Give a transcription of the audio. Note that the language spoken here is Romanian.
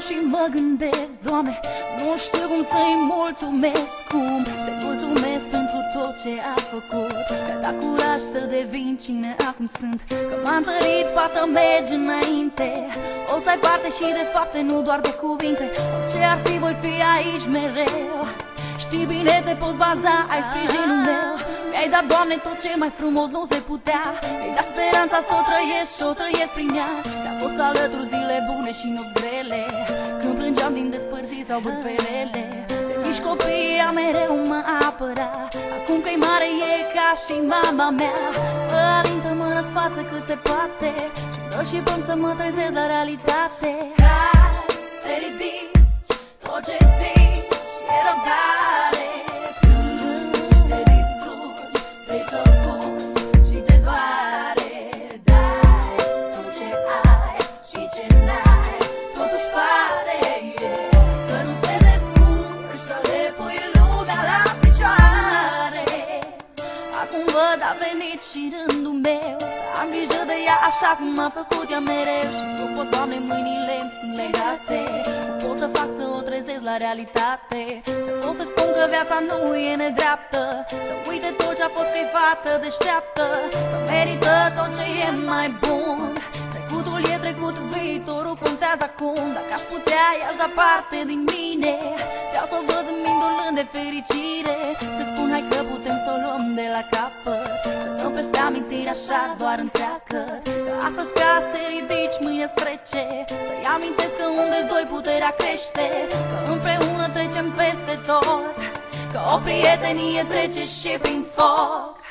și mă gândesc, Doamne, nu știu cum să-i mulțumesc, cum să-i mulțumesc pentru tot ce a făcut, că-a dat curaj să devin cine acum sunt, că m-a întărit, fată, mergi înainte, o să ai parte și de fapte, nu doar de cuvinte. Orice ar fi, voi fi aici mereu. Știi bine, te poți baza, ai sprijinul meu. Mi-ai dat, Doamne, tot ce mai frumos nu se putea. Mi-ai dat speranța să o trăiesc și o trăiesc prin ea. Te-am fost alături zile bune și nopți grele, când plângeam din despărțiri sau vârfelele. De mici copii ea mereu mă apăra, acum că-i mare e ca și mama mea. Mă alintă, mă răsfață cât se poate și-mi dă și băm să mă trezesc la realitate. Să te ridici, tot ce zici e răbdare. Plângi, te distrugi, vrei să fugi și te doare. Dai tot ce ai și ce n-ai, totuși pare că nu te descurci să le pui lumea la picioare. Acum văd, a venit și rândul meu, am grijă de ea așa cum a făcut ea mereu. Și nu pot, Doamne, mâinile îmi sunt legate, nu pot să fac să o trezesc la realitate. Să pot să spun că viața nu e nedreaptă, să uite tot ce a fost, că-i fată deșteaptă, că merită tot ce e mai bun. Trecutul e trecut, viitorul contează acum. Dacă aș putea, i-aș da parte din mine, vreau să o văd îmbindulând de fericire. Să spun, hai că putem să o luăm de la capăt, să dăm peste amintiri așa doar întreacă. Că astăzi ca să te ridici, mâine trece, să-i amintesc că unde-s doi puterea crește, că împreună trecem peste tot, că o prietenie trece și prin foc.